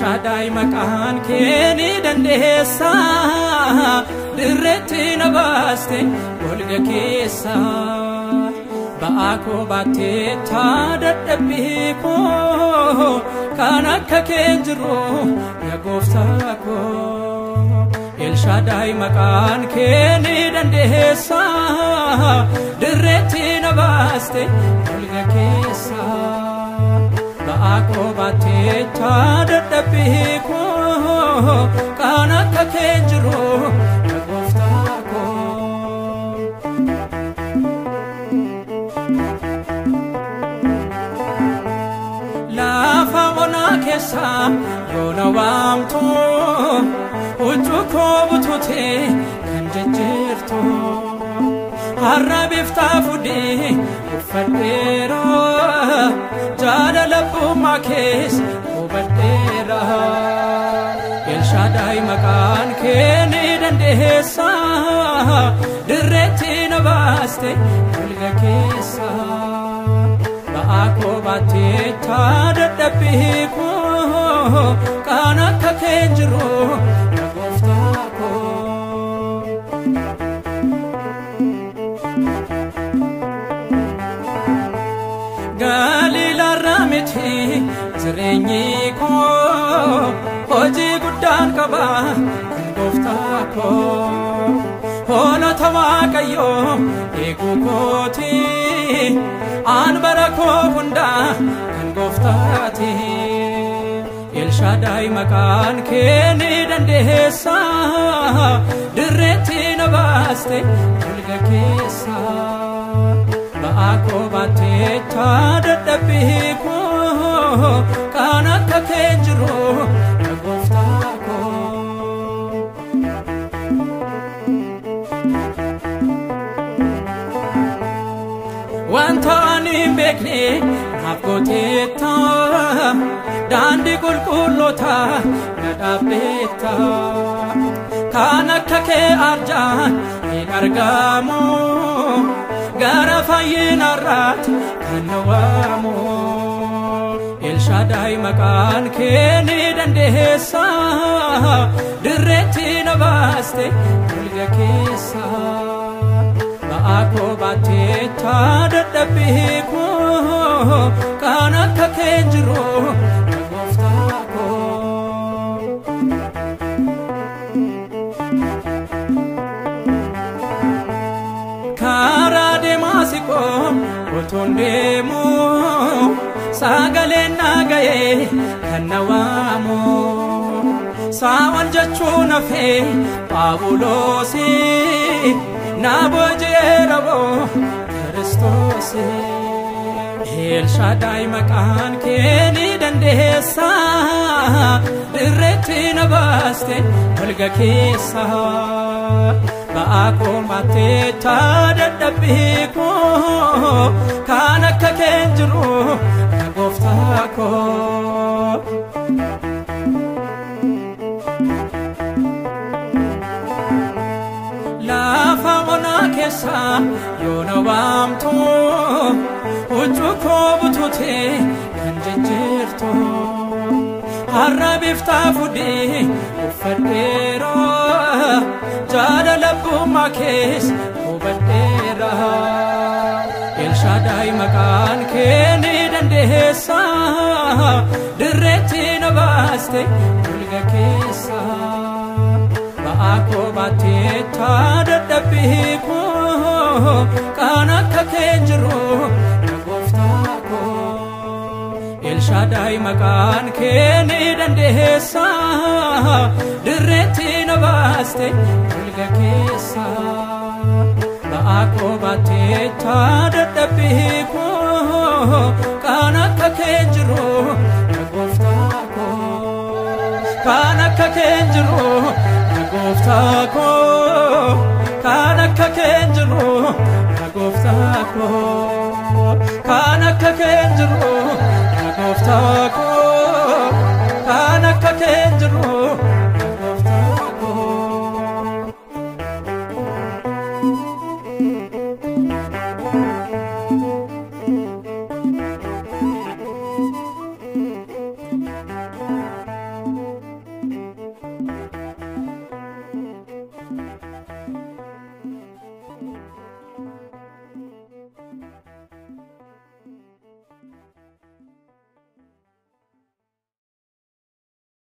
Shaddai maqaan kee ni dandeessa dirreetti na baaste golga keessa ba'aa koo baattee dadhabbii koo kan akka kee hin jiru yaa gooftaa koo El Shaddai maqaan kee ni dandeessa dirreetti na baaste golga keessa ba'aa koo baattee dadhabbii koo kan akka kee hin jiru yaa gooftaa koo lafa onaa keessa yoo na waamtu huccuu koo bututee kan jijjiirtu har'a biftaa fudhee uffadheera jaalala bu'ummaa kees hubadheera El Shaddai maqaan kee ni dandeessa dirreetti na baaste golga keessa ba'aa koo baattee dadhabbii koo kan akka kee hin jiru yaa gooftaa koo Galiilarraa miti jireenyi koo hojii guddaan qaba kan gooftaa koo hoolota Waaqayyoo eeguu kooti aan bara koo hundaa kan gooftaati El Shaddai maqaan kee ni dandeessa dirreetti na baaste golga keessa ba'aa koo baattee dadhabbii koo kan akka kee hin jiru yaa gooftaa koo wanta ani hin beekne naaf gooteetta daandii qulqulloota na dhaabdeetta kan akka kee arjaan hin argamu gara fayyinarraatti kan na waamu El Shaddai maqaan kee ni dandeessa dirreetti na baaste golga keessa ba'aa koo baattee dadhabbii koo kan akka kee hin jiru yaa gooftaa koo karaa Demaasiqoo utuun deemu sagaleen dhaga'ee kan na waamu Saa'ol jechuun hafee Phaawulosi na booji'eera Kiristoos El Shaddai maqaan kee ni dandeessa dirreetti na baaste golga keessa ba'aa koo baattee dadhabbii koo kan akka kee hin jiru yaa gooftaa koo lafa onaa keessa yoo na waamtu huccuu koo bututee kan jijjiirtu har'a biftaa fudhee uffadheera jaalala bu'ummaa kees hubadheera El Shaddai maqaan kee ni dandeessa dirreetti na baaste golga keessa ba'aa koo baattee dadhabbii koo kan akka kee hin jiru yaa gooftaa koo El Shaddai maqaan kee ni dandeessa dirreetti na baaste golga keessa ba'aa koo baattee dadhabbii koo kan akka kee hin jiru yaa gooftaa koo kan akka kee hin jiru yaa gooftaa koo kan akka kee hin jiru yaa gooftaa koo kan akka kee hin jiru yaa gooftaa koo